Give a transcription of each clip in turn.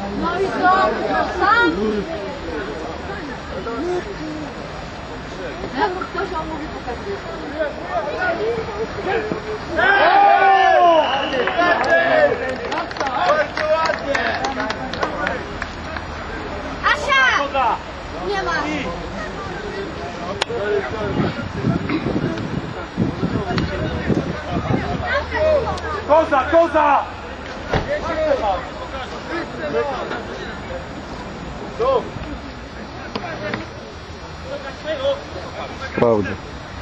No i co? Sam? Jak ktoś on mówi, pokazuje. Bardzo ładnie! Asia! Nie ma. Koza, koza! Prawda.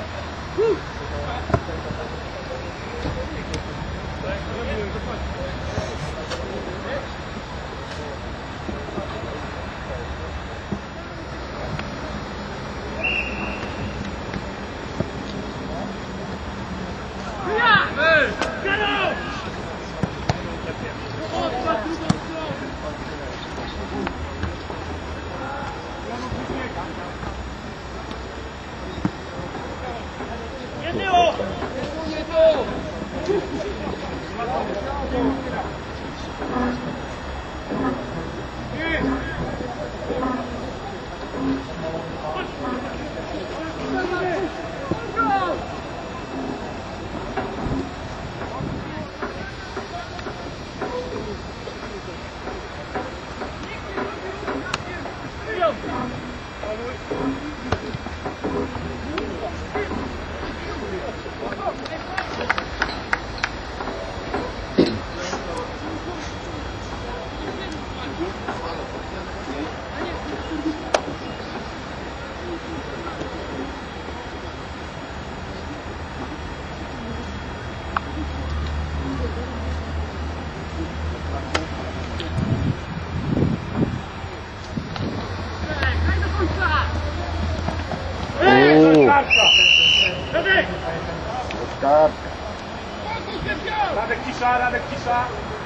Radek cisza, Radek cisza.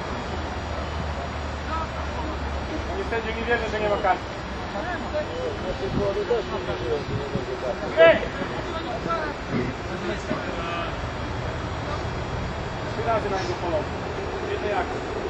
Niestety nie wierzę, że nie ma karty. Trzy razy na niego polował. Wiecie jak?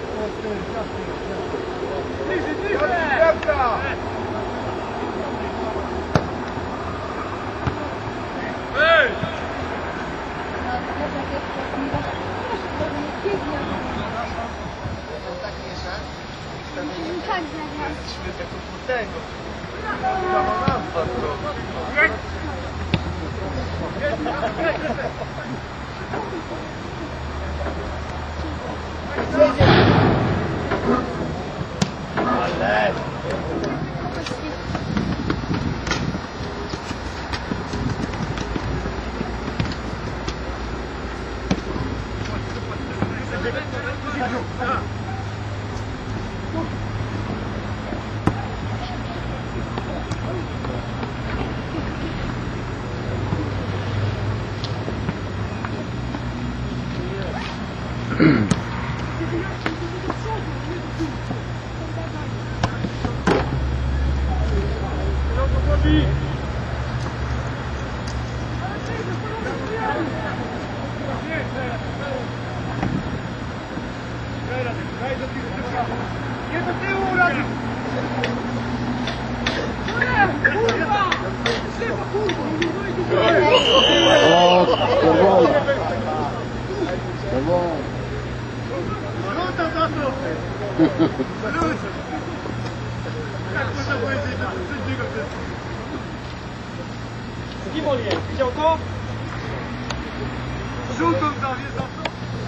Nie do tyłu, Radek! O, czerwony. Czerwony. Żółta za to! Żółta! Jak można powiedzieć, że to sędziego wszystko? Skibol jest, widział to? Żółtą zawie za to!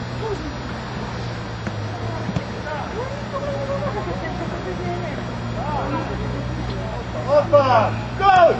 Opa! Gol!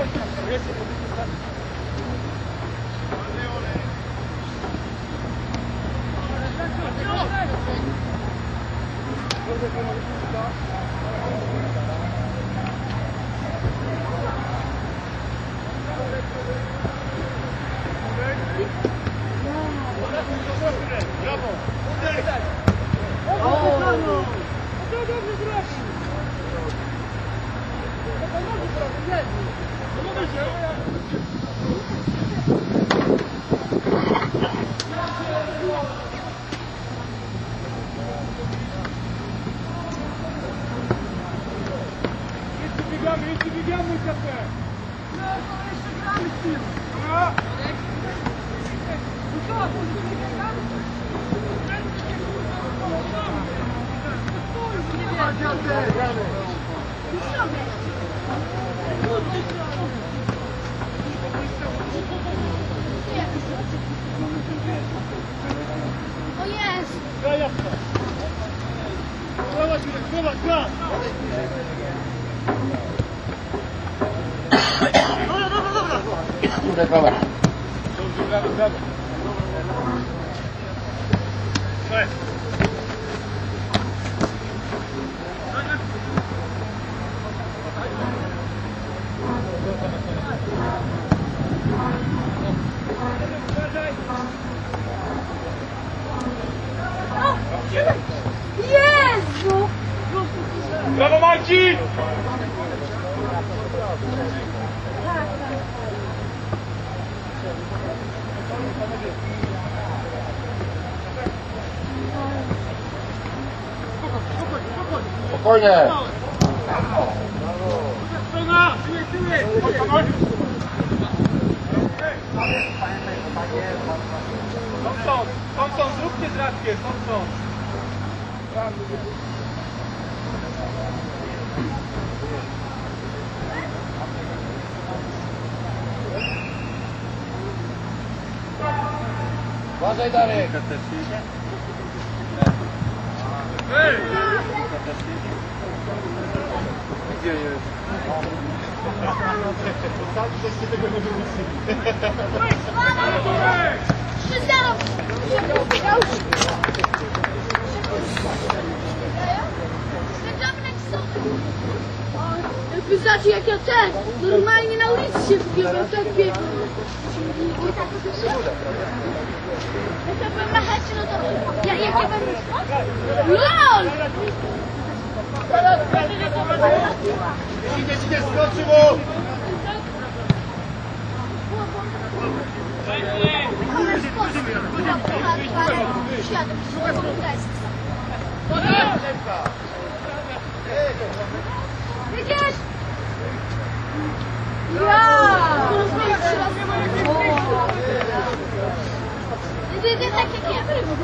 Biegamy, kapę! O jest! Dobra. Brawo. Jezu! Brawo, Marcin! Spokojnie. Thompson, zróbcie zradkę, Thompson. Uważaj, Darek. Hej! Gdzie jest? Żeście tego nie wymyślili. 3-0! Wyznaczy jak ja ten, normalnie na ulicy się wbiłem, tak biegłem. Jak ja byłem na hecie, no to... Jak ja byłem... LOL! Idzie, skoczy mu! Widzisz? Ja! Ty tak jak ja byłem.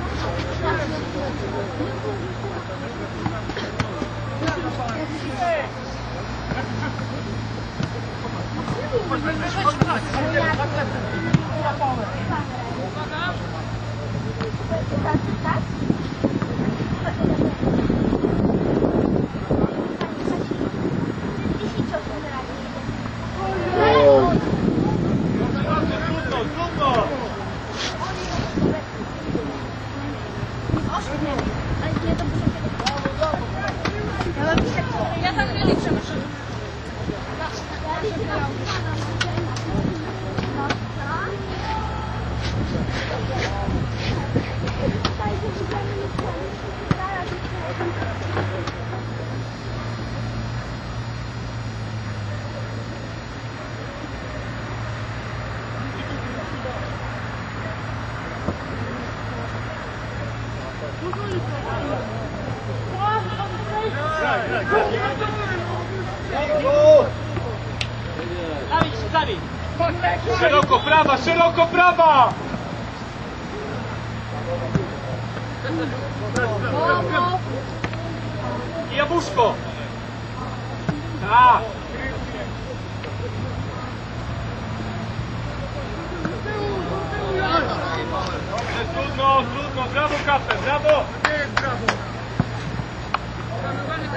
Ja tam nie liczę. Szeroko prawa, szeroko prawa! I jabłuszko! Tak! Dobrze, trudno, brawo Kapę, brawo! Nie jest brawo!